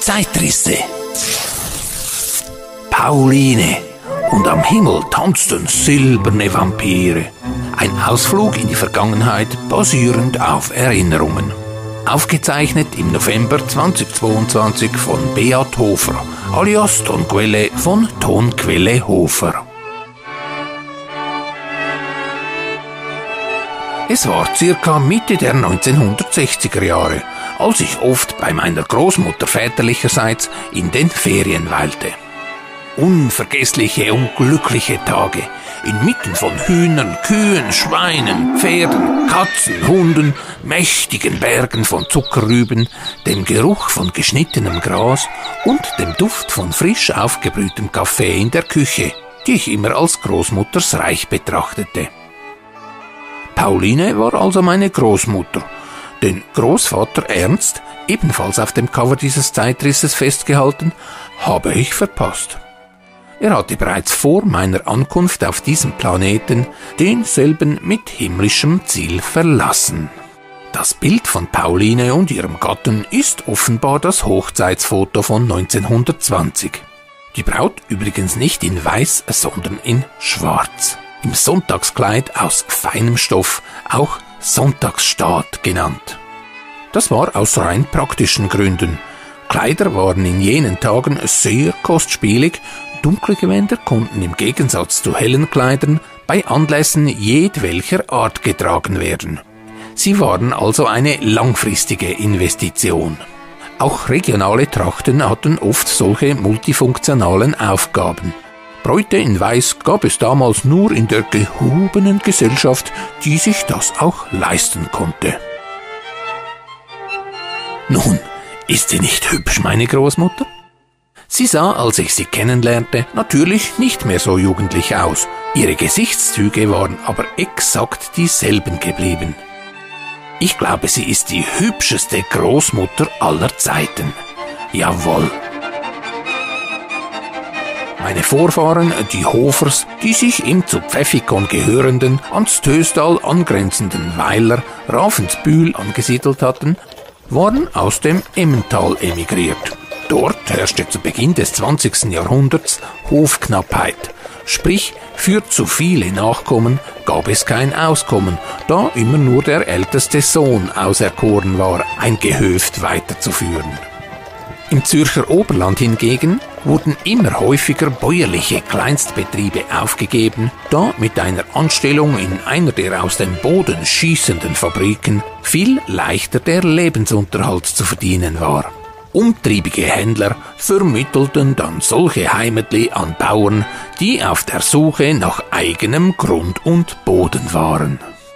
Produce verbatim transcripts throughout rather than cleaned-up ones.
Zeitrisse. Pauline. Und am Himmel tanzten silberne Vampire. Ein Ausflug in die Vergangenheit basierend auf Erinnerungen. Aufgezeichnet im November zweitausendzweiundzwanzig von Beat Hofer, alias Tonquelle von Tonquelle Hofer. Es war circa Mitte der neunzehnhundertsechziger Jahre, als ich oft bei meiner Großmutter väterlicherseits in den Ferien weilte. Unvergessliche und glückliche Tage, inmitten von Hühnern, Kühen, Schweinen, Pferden, Katzen, Hunden, mächtigen Bergen von Zuckerrüben, dem Geruch von geschnittenem Gras und dem Duft von frisch aufgebrühtem Kaffee in der Küche, die ich immer als Großmutters Reich betrachtete. Pauline war also meine Großmutter. Den Großvater Ernst, ebenfalls auf dem Cover dieses Zeitrisses festgehalten, habe ich verpasst. Er hatte bereits vor meiner Ankunft auf diesem Planeten denselben mit himmlischem Ziel verlassen. Das Bild von Pauline und ihrem Gatten ist offenbar das Hochzeitsfoto von neunzehnhundertzwanzig. Die Braut übrigens nicht in Weiß, sondern in Schwarz. Im Sonntagskleid aus feinem Stoff, auch Sonntagsstaat genannt. Das war aus rein praktischen Gründen. Kleider waren in jenen Tagen sehr kostspielig, dunkle Gewänder konnten im Gegensatz zu hellen Kleidern bei Anlässen jedwelcher Art getragen werden. Sie waren also eine langfristige Investition. Auch regionale Trachten hatten oft solche multifunktionalen Aufgaben. Bräute in Weiß gab es damals nur in der gehobenen Gesellschaft, die sich das auch leisten konnte. Nun, ist sie nicht hübsch, meine Großmutter? Sie sah, als ich sie kennenlernte, natürlich nicht mehr so jugendlich aus. Ihre Gesichtszüge waren aber exakt dieselben geblieben. Ich glaube, sie ist die hübscheste Großmutter aller Zeiten. Jawohl. Meine Vorfahren, die Hofers, die sich im zu Pfäffikon gehörenden, ans Töstal angrenzenden Weiler Ravensbühl angesiedelt hatten, waren aus dem Emmental emigriert. Dort herrschte zu Beginn des zwanzigsten Jahrhunderts Hofknappheit, sprich für zu viele Nachkommen gab es kein Auskommen, da immer nur der älteste Sohn auserkoren war, ein Gehöft weiterzuführen. Im Zürcher Oberland hingegen wurden immer häufiger bäuerliche Kleinstbetriebe aufgegeben, da mit einer Anstellung in einer der aus dem Boden schießenden Fabriken viel leichter der Lebensunterhalt zu verdienen war. Umtriebige Händler vermittelten dann solche Heimatli an Bauern, die auf der Suche nach eigenem Grund und Boden waren.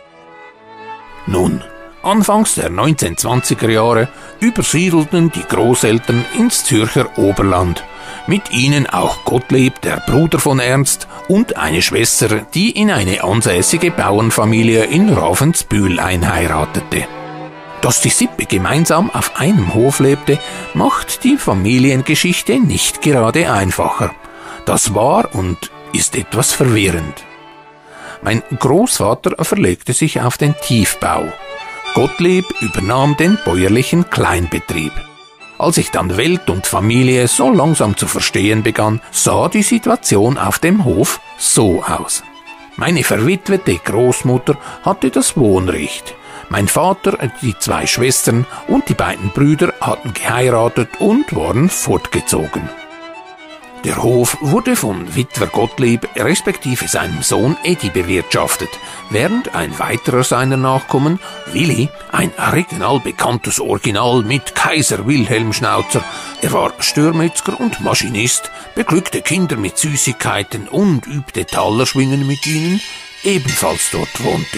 Nun, anfangs der neunzehnhundertzwanziger Jahre übersiedelten die Großeltern ins Zürcher Oberland. Mit ihnen auch Gottlieb, der Bruder von Ernst, und eine Schwester, die in eine ansässige Bauernfamilie in Ravensbühl einheiratete. Dass die Sippe gemeinsam auf einem Hof lebte, macht die Familiengeschichte nicht gerade einfacher. Das war und ist etwas verwirrend. Mein Großvater verlegte sich auf den Tiefbau. Gottlieb übernahm den bäuerlichen Kleinbetrieb. Als ich dann Welt und Familie so langsam zu verstehen begann, sah die Situation auf dem Hof so aus. Meine verwitwete Großmutter hatte das Wohnrecht. Mein Vater, die zwei Schwestern und die beiden Brüder hatten geheiratet und waren fortgezogen. Der Hof wurde von Witwer Gottlieb respektive seinem Sohn Edi bewirtschaftet, während ein weiterer seiner Nachkommen, Willi, ein regional bekanntes Original mit Kaiser Wilhelm Schnauzer, er war Störmetzger und Maschinist, beglückte Kinder mit Süßigkeiten und übte Talerschwingen mit ihnen, ebenfalls dort wohnte.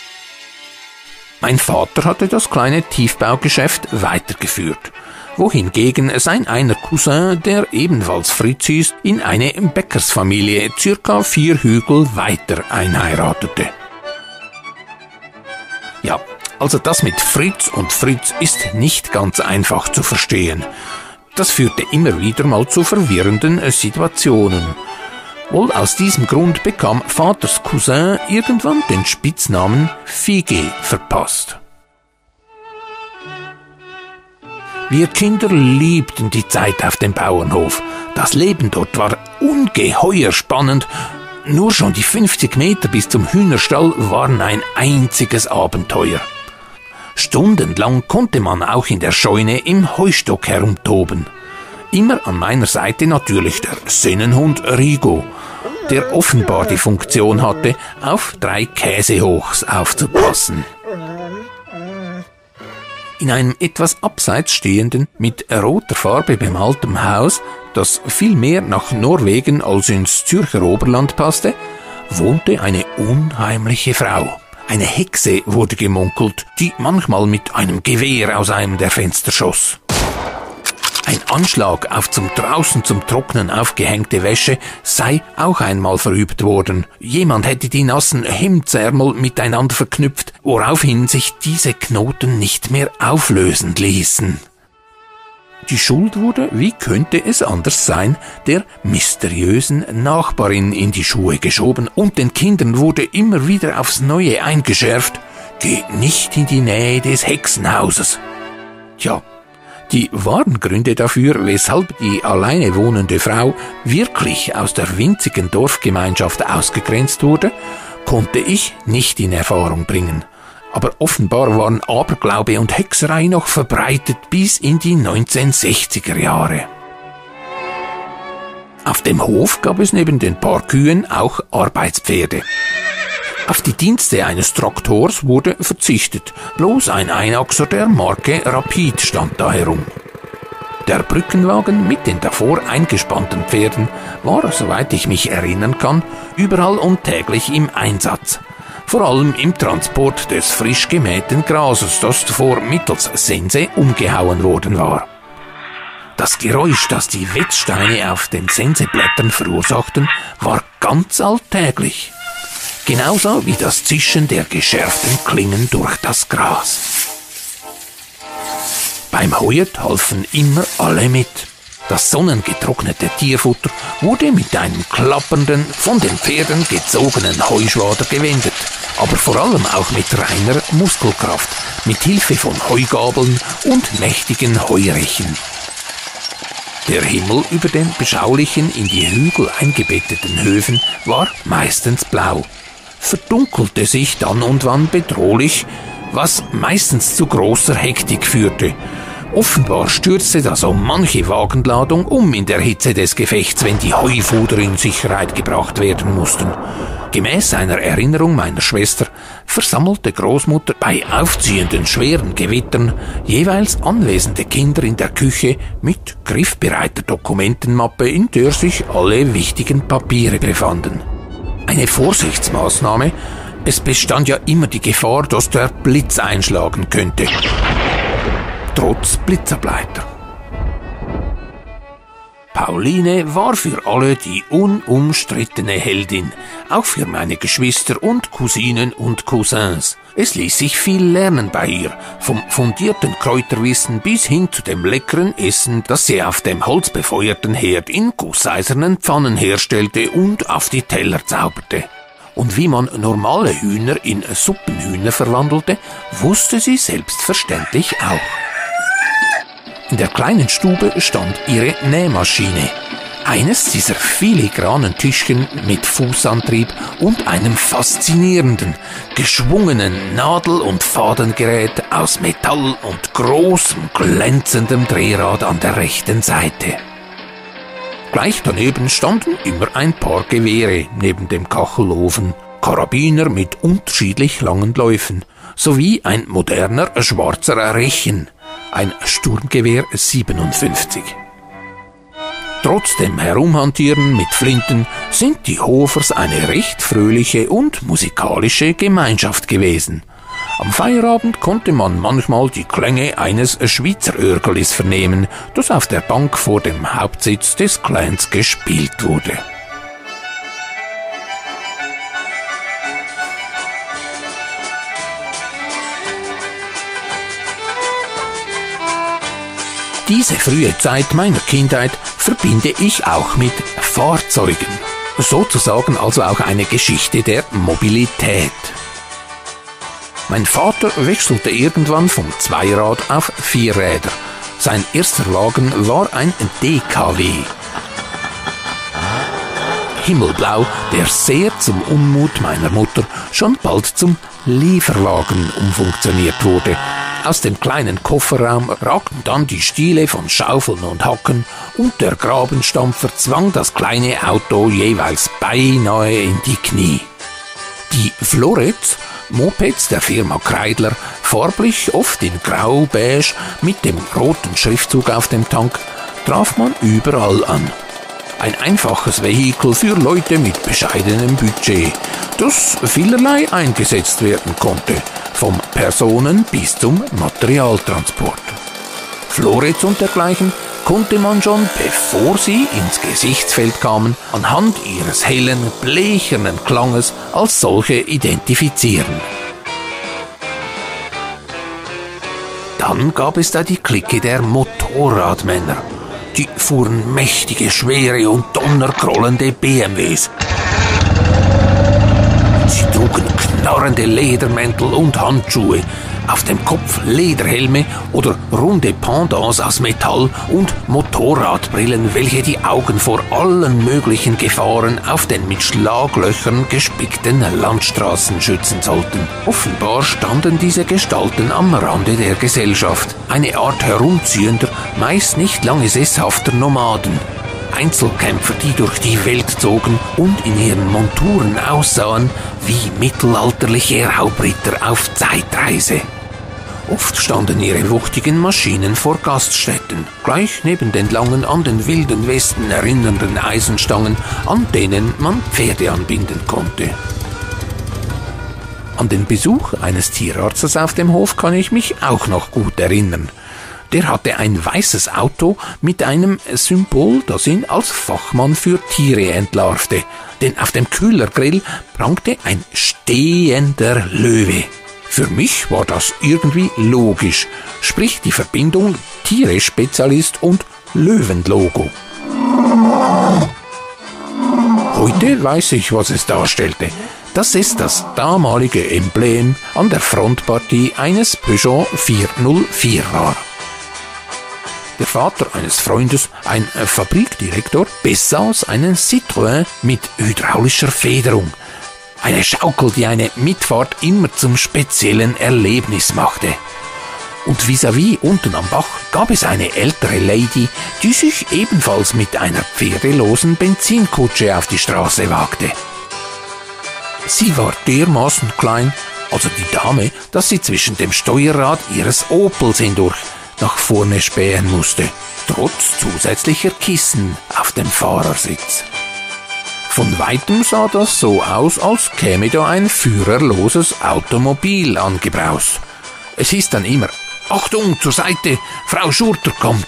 Mein Vater hatte das kleine Tiefbaugeschäft weitergeführt, wohingegen sein einer Cousin, der ebenfalls Fritz hieß, in eine Bäckersfamilie circa vier Hügel weiter einheiratete. Ja, also das mit Fritz und Fritz ist nicht ganz einfach zu verstehen. Das führte immer wieder mal zu verwirrenden Situationen. Wohl aus diesem Grund bekam Vaters Cousin irgendwann den Spitznamen Figi verpasst. Wir Kinder liebten die Zeit auf dem Bauernhof. Das Leben dort war ungeheuer spannend. Nur schon die fünfzig Meter bis zum Hühnerstall waren ein einziges Abenteuer. Stundenlang konnte man auch in der Scheune im Heustock herumtoben. Immer an meiner Seite natürlich der Sennenhund Rigo, der offenbar die Funktion hatte, auf drei Käsehochs aufzupassen. In einem etwas abseits stehenden, mit roter Farbe bemaltem Haus, das viel mehr nach Norwegen als ins Zürcher Oberland passte, wohnte eine unheimliche Frau. Eine Hexe wurde gemunkelt, die manchmal mit einem Gewehr aus einem der Fenster schoss. Ein Anschlag auf zum draußen zum Trocknen aufgehängte Wäsche sei auch einmal verübt worden. Jemand hätte die nassen Hemdsärmel miteinander verknüpft, woraufhin sich diese Knoten nicht mehr auflösen ließen. Die Schuld wurde, wie könnte es anders sein, der mysteriösen Nachbarin in die Schuhe geschoben und den Kindern wurde immer wieder aufs Neue eingeschärft: Geht nicht in die Nähe des Hexenhauses. Tja, die wahren Gründe dafür, weshalb die alleine wohnende Frau wirklich aus der winzigen Dorfgemeinschaft ausgegrenzt wurde, konnte ich nicht in Erfahrung bringen. Aber offenbar waren Aberglaube und Hexerei noch verbreitet bis in die neunzehnhundertsechziger Jahre. Auf dem Hof gab es neben den paar Kühen auch Arbeitspferde. Auf die Dienste eines Traktors wurde verzichtet, bloß ein Einachser der Marke Rapid stand da herum. Der Brückenwagen mit den davor eingespannten Pferden war, soweit ich mich erinnern kann, überall und täglich im Einsatz. Vor allem im Transport des frisch gemähten Grases, das zuvor mittels Sense umgehauen worden war. Das Geräusch, das die Wetzsteine auf den Senseblättern verursachten, war ganz alltäglich. Genauso wie das Zischen der geschärften Klingen durch das Gras. Beim Heuet halfen immer alle mit. Das sonnengetrocknete Tierfutter wurde mit einem klappernden, von den Pferden gezogenen Heuschwader gewendet, aber vor allem auch mit reiner Muskelkraft, mit Hilfe von Heugabeln und mächtigen Heurechen. Der Himmel über den beschaulichen, in die Hügel eingebetteten Höfen war meistens blau, verdunkelte sich dann und wann bedrohlich, was meistens zu großer Hektik führte. Offenbar stürzte da so manche Wagenladung um in der Hitze des Gefechts, wenn die Heufuder in Sicherheit gebracht werden mussten. Gemäß einer Erinnerung meiner Schwester versammelte Großmutter bei aufziehenden schweren Gewittern jeweils anwesende Kinder in der Küche mit griffbereiter Dokumentenmappe, in der sich alle wichtigen Papiere befanden. Eine Vorsichtsmaßnahme: Es bestand ja immer die Gefahr, dass der Blitz einschlagen könnte. Trotz Blitzableiter. Pauline war für alle die unumstrittene Heldin, auch für meine Geschwister und Cousinen und Cousins. Es ließ sich viel lernen bei ihr, vom fundierten Kräuterwissen bis hin zu dem leckeren Essen, das sie auf dem holzbefeuerten Herd in gusseisernen Pfannen herstellte und auf die Teller zauberte. Und wie man normale Hühner in Suppenhühner verwandelte, wusste sie selbstverständlich auch. In der kleinen Stube stand ihre Nähmaschine. Eines dieser filigranen Tischchen mit Fußantrieb und einem faszinierenden, geschwungenen Nadel- und Fadengerät aus Metall und großem, glänzendem Drehrad an der rechten Seite. Gleich daneben standen immer ein paar Gewehre neben dem Kachelofen, Karabiner mit unterschiedlich langen Läufen, sowie ein moderner schwarzer Rechen, ein Sturmgewehr siebenundfünfzig. Trotz dem Herumhantieren mit Flinten sind die Hofers eine recht fröhliche und musikalische Gemeinschaft gewesen. Am Feierabend konnte man manchmal die Klänge eines Schweizerörgelis vernehmen, das auf der Bank vor dem Hauptsitz des Clans gespielt wurde. Diese frühe Zeit meiner Kindheit verbinde ich auch mit Fahrzeugen, sozusagen also auch eine Geschichte der Mobilität. Mein Vater wechselte irgendwann vom Zweirad auf Vierräder, Sein erster Wagen war ein D K W. Himmelblau, der sehr zum Unmut meiner Mutter schon bald zum Lieferwagen umfunktioniert wurde. Aus dem kleinen Kofferraum ragten dann die Stiele von Schaufeln und Hacken und der Grabenstampfer zwang das kleine Auto jeweils beinahe in die Knie. Die Florets, Mopeds der Firma Kreidler, farblich oft in grau-beige mit dem roten Schriftzug auf dem Tank, traf man überall an. Ein einfaches Vehikel für Leute mit bescheidenem Budget, das vielerlei eingesetzt werden konnte, vom Personen- bis zum Materialtransport. Florets und dergleichen konnte man schon, bevor sie ins Gesichtsfeld kamen, anhand ihres hellen, blechernen Klanges als solche identifizieren. Dann gab es da die Clique der Motorradmänner. Die fuhren mächtige, schwere und donnergrollende B M Ws. Sie trugen knarrende Ledermäntel und Handschuhe, auf dem Kopf Lederhelme oder runde Pendants aus Metall und Motorradbrillen, welche die Augen vor allen möglichen Gefahren auf den mit Schlaglöchern gespickten Landstraßen schützen sollten. Offenbar standen diese Gestalten am Rande der Gesellschaft, eine Art herumziehender, meist nicht lange sesshafter Nomaden. Einzelkämpfer, die durch die Welt zogen und in ihren Monturen aussahen wie mittelalterliche Raubritter auf Zeitreise. Oft standen ihre wuchtigen Maschinen vor Gaststätten, gleich neben den langen, an den Wilden Westen erinnernden Eisenstangen, an denen man Pferde anbinden konnte. An den Besuch eines Tierarztes auf dem Hof kann ich mich auch noch gut erinnern. Der hatte ein weißes Auto mit einem Symbol, das ihn als Fachmann für Tiere entlarvte. Denn auf dem Kühlergrill prangte ein stehender Löwe. Für mich war das irgendwie logisch, sprich die Verbindung Tiere-Spezialist und Löwenlogo. Heute weiß ich, was es darstellte. Dass es das damalige Emblem an der Frontpartie eines Peugeot vierhundertvier war. Der Vater eines Freundes, ein Fabrikdirektor, besaß einen Citroën mit hydraulischer Federung. Eine Schaukel, die eine Mitfahrt immer zum speziellen Erlebnis machte. Und vis-à-vis unten am Bach gab es eine ältere Lady, die sich ebenfalls mit einer pferdelosen Benzinkutsche auf die Straße wagte. Sie war dermaßen klein, also die Dame, dass sie zwischen dem Steuerrad ihres Opels hindurch nach vorne spähen musste, trotz zusätzlicher Kissen auf dem Fahrersitz. Von weitem sah das so aus, als käme da ein führerloses Automobil angebraust. Es hieß dann immer: Achtung, zur Seite, Frau Schurter kommt.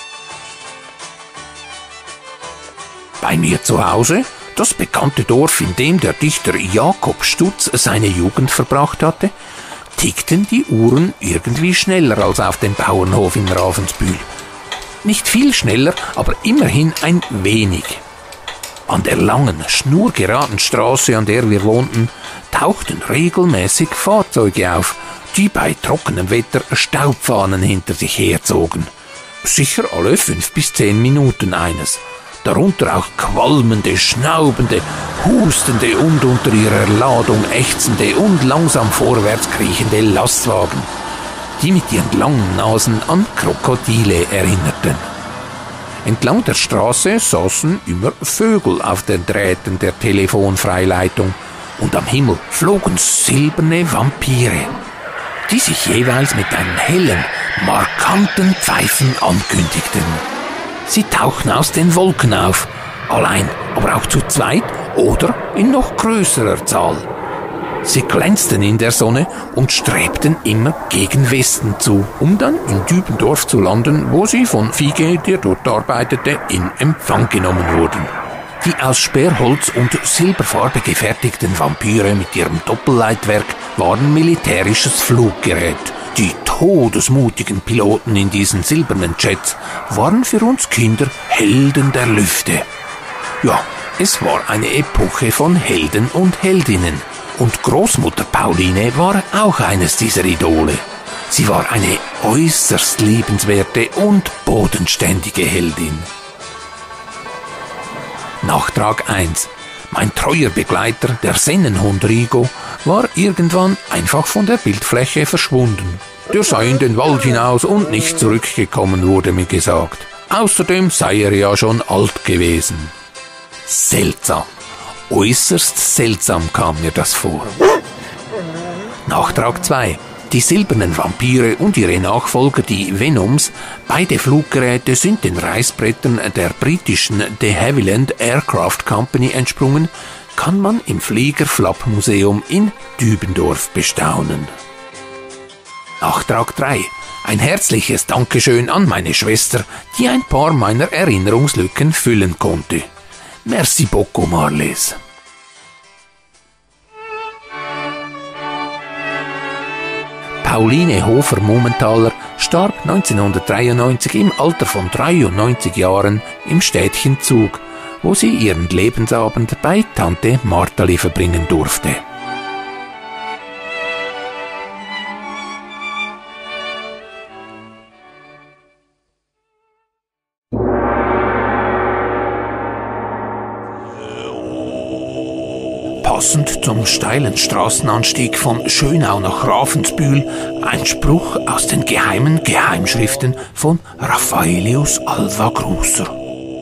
Bei mir zu Hause, das bekannte Dorf, in dem der Dichter Jakob Stutz seine Jugend verbracht hatte, tickten die Uhren irgendwie schneller als auf dem Bauernhof in Ravensbühl. Nicht viel schneller, aber immerhin ein wenig. An der langen, schnurgeraden Straße, an der wir wohnten, tauchten regelmäßig Fahrzeuge auf, die bei trockenem Wetter Staubfahnen hinter sich herzogen. Sicher alle fünf bis zehn Minuten eines. Darunter auch qualmende, schnaubende, hustende und unter ihrer Ladung ächzende und langsam vorwärts kriechende Lastwagen, die mit ihren langen Nasen an Krokodile erinnerten. Entlang der Straße saßen immer Vögel auf den Drähten der Telefonfreileitung und am Himmel flogen silberne Vampire, die sich jeweils mit einem hellen, markanten Pfeifen ankündigten. Sie tauchten aus den Wolken auf, allein, aber auch zu zweit oder in noch größerer Zahl. Sie glänzten in der Sonne und strebten immer gegen Westen zu, um dann in Dübendorf zu landen, wo sie von Fiege, der dort arbeitete, in Empfang genommen wurden. Die aus Sperrholz und Silberfarbe gefertigten Vampire mit ihrem Doppelleitwerk waren militärisches Fluggerät. Die todesmutigen Piloten in diesen silbernen Jets waren für uns Kinder Helden der Lüfte. Ja, es war eine Epoche von Helden und Heldinnen. Und Großmutter Pauline war auch eines dieser Idole. Sie war eine äußerst liebenswerte und bodenständige Heldin. Nachtrag eins. Mein treuer Begleiter, der Sennenhund Rigo, war irgendwann einfach von der Bildfläche verschwunden. Der sei in den Wald hinaus und nicht zurückgekommen, wurde mir gesagt. Außerdem sei er ja schon alt gewesen. Seltsam. Äußerst seltsam kam mir das vor. Nachtrag zwei. Die silbernen Vampire und ihre Nachfolger, die Venoms, beide Fluggeräte sind den Reißbrettern der britischen De Havilland Aircraft Company entsprungen, kann man im Flieger-Flap-Museum in Dübendorf bestaunen. Nachtrag drei. Ein herzliches Dankeschön an meine Schwester, die ein paar meiner Erinnerungslücken füllen konnte. Merci beaucoup, Marlies. Pauline Hofer-Mumenthaler starb neunzehnhundertdreiundneunzig im Alter von dreiundneunzig Jahren im Städtchen Zug, wo sie ihren Lebensabend bei Tante Marthali verbringen durfte. Passend zum steilen Straßenanstieg von Schönau nach Ravensbühl ein Spruch aus den geheimen Geheimschriften von Raffaelius Alva Grusser.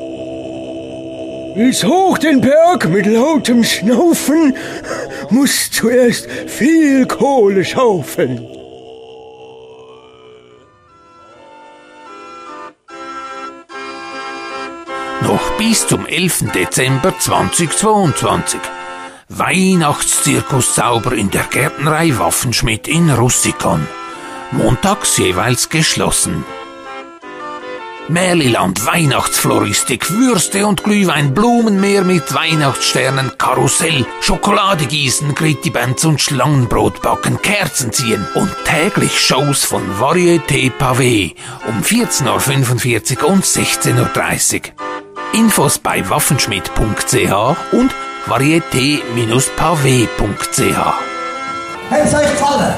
Bis hoch den Berg mit lautem Schnaufen muss zuerst viel Kohle schaufeln. Noch bis zum elften Dezember zweitausendzweiundzwanzig. Weihnachtszirkuszauber in der Gärtnerei Waffenschmidt in Russikon. Montags jeweils geschlossen. Merliland Weihnachtsfloristik, Würste und Glühwein, Blumenmeer mit Weihnachtssternen, Karussell, Schokoladegießen, Grittibänz und Schlangenbrot backen, Kerzen ziehen und täglich Shows von Varieté Pavé um vierzehn Uhr fünfundvierzig und sechzehn Uhr dreißig. Infos bei waffenschmidt punkt c h und varieté pavé punkt c h. Hat's euch gefallen?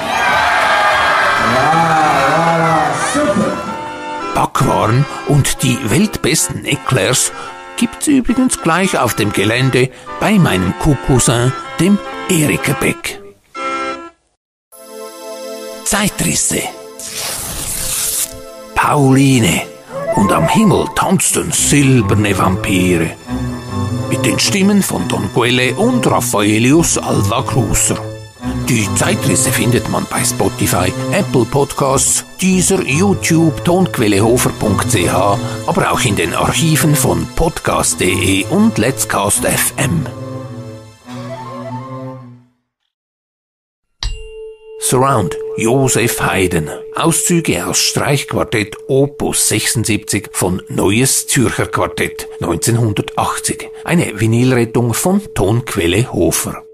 Ja, ja, super. Backwaren und die weltbesten Eclairs gibt's übrigens gleich auf dem Gelände bei meinem Cousin, dem Erika Beck. Zeitrisse. Pauline. Und am Himmel tanzten silberne Vampire. Mit den Stimmen von Don Quelle und Raffaelius Alva Grusser. Die Zeitrisse findet man bei Spotify, Apple Podcasts, Deezer, YouTube, tonquellehofer punkt c h, aber auch in den Archiven von podcast punkt de und Let'scast Punkt f m. Surround, Josef Haydn. Auszüge aus Streichquartett Opus sechsundsiebzig von Neues Zürcher Quartett neunzehnhundertachtzig. Eine Vinylrettung von Tonquelle Hofer.